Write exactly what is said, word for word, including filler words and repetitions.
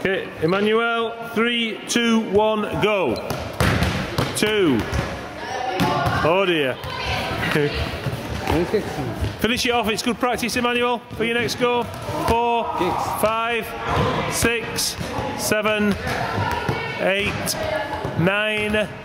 Okay, Emmanuel, three, two, one, go. Two. Oh dear. Finish it off, it's good practice, Emmanuel, for your next go. Four, five, six, seven, eight, nine,